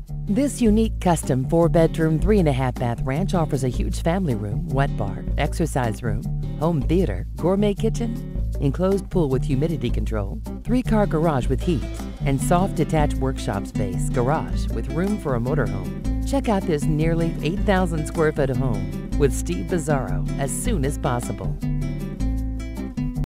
This unique custom 4-bedroom, 3.5-bath ranch offers a huge family room, wet bar, exercise room, home theater, gourmet kitchen, enclosed pool with humidity control, 3-car garage with heat, and soft detached workshop space, garage with room for a motorhome. Check out this nearly 8,000 square foot home with Steve Bizzaro as soon as possible.